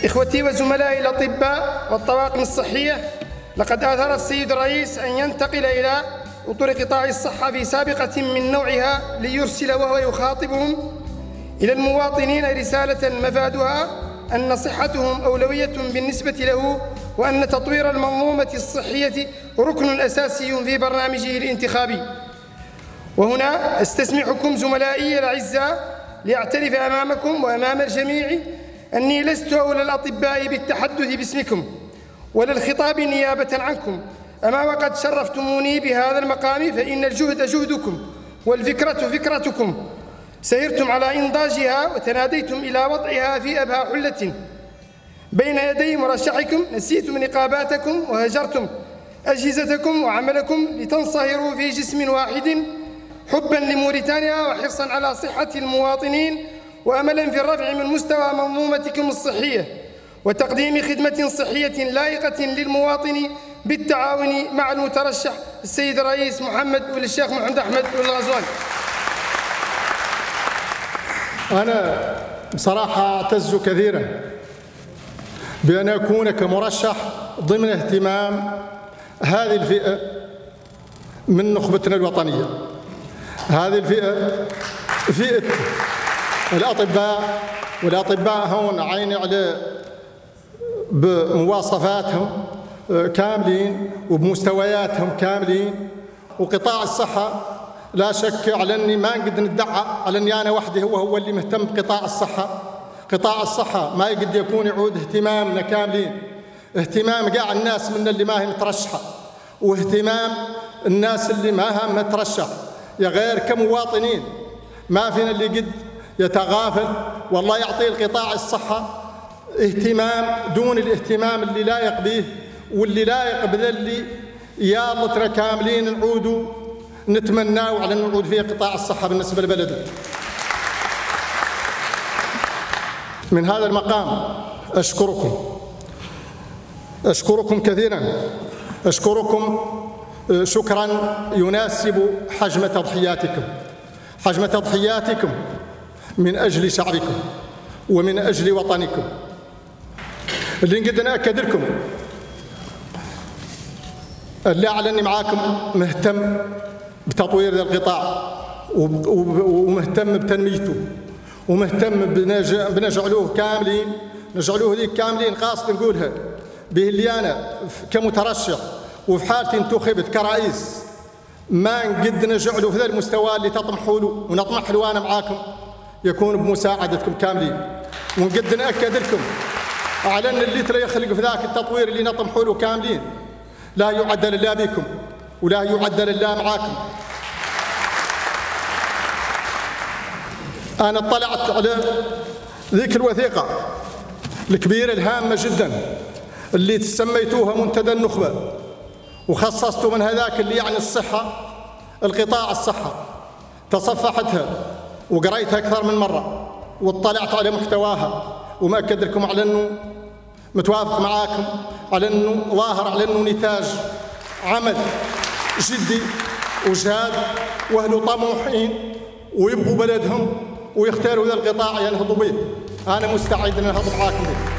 إخوتي وزملائي الأطباء والطواقم الصحية، لقد آثر السيد الرئيس أن ينتقل إلى أطر قطاع الصحة في سابقة من نوعها ليرسل وهو يخاطبهم إلى المواطنين رسالة مفادها أن صحتهم أولوية بالنسبة له، وأن تطوير المنظومة الصحية ركن أساسي في برنامجه الانتخابي. وهنا أستسمحكم زملائي الأعزاء لأعترف أمامكم وأمام الجميع أني لست أولى الأطباء بالتحدث باسمكم ولا الخطاب نيابة عنكم، أما وقد شرفتموني بهذا المقام، فإن الجهد جهدكم والفكرة فكرتكم. سيرتم على إنضاجها وتناديتم إلى وضعها في أبهى حلة بين يدي مرشحكم، نسيتم نقاباتكم وهجرتم أجهزتكم وعملكم لتنصهروا في جسم واحد، حباً لموريتانيا وحرصاً على صحة المواطنين، وأملاً في الرفع من مستوى منظومتكم الصحية وتقديم خدمة صحية لائقة للمواطن بالتعاون مع المترشح السيد الرئيس الشيخ محمد أحمد الغزواني. أنا بصراحة أعتز كثيراً بأن أكون كمرشح ضمن اهتمام هذه الفئة من نخبتنا الوطنية. هذه الفئة فئة الأطباء، والأطباء هون عيني على بمواصفاتهم كاملين وبمستوياتهم كاملين، وقطاع الصحة لا شك على أني ما نقدر ندعى على أني أنا وحدي هو اللي مهتم بقطاع الصحة. قطاع الصحة ما يقد يكون يعود اهتمامنا كاملين، اهتمام قاع الناس منا اللي ما هي مترشحة، واهتمام الناس اللي ما هم مترشح، يا غير كمواطنين ما فينا اللي قد يتغافل. والله يعطي القطاع الصحة اهتمام دون الاهتمام اللي لايق به واللي لايق بذا اللي يا الله ترى كاملين نعودوا نتمناه على نعود فيه قطاع الصحة بالنسبة لبلدنا. من هذا المقام أشكركم كثيرا، أشكركم شكرا يناسب حجم تضحياتكم من أجل شعبكم ومن أجل وطنكم. اللي نقدر نأكد لكم اللي على أني معاكم مهتم بتطوير القطاع ومهتم بتنميته ومهتم بنجعلوه كاملين، نجعلوه ذيك كاملين. خاصة نقولها به اللي أنا كمترشح وفي حالتي انتخبت كرئيس ما نقد نجعله في ذا المستوى اللي تطمحوا له ونطمح له أنا معاكم، يكون بمساعدتكم كاملين. ونقد نأكد لكم على أن اللي ترى يخلق في ذاك التطوير اللي نطمحوا له كاملين لا يعدل إلا بكم ولا يعدل إلا معاكم. أنا اطلعت على ذيك الوثيقة الكبيرة الهامة جدا اللي سميتوها منتدى النخبة، وخصصتوا من هذاك اللي يعني الصحة، القطاع الصحة. تصفحتها وقريتها أكثر من مرة واطلعت على محتواها، ومأكد لكم على أنه متوافق معاكم على أنه ظاهر على أنه نتاج عمل جدي وجهاد، وأهل طموحين ويبغوا بلدهم ويختاروا ذا القطاع ينهضوا به. أنا مستعد أن أنهض معاكم به.